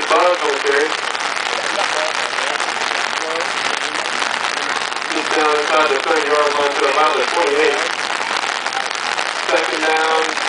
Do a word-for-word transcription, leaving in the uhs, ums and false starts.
buzz on the carry. Gets down inside the thirty yard line to about the twenty-eight. Second down.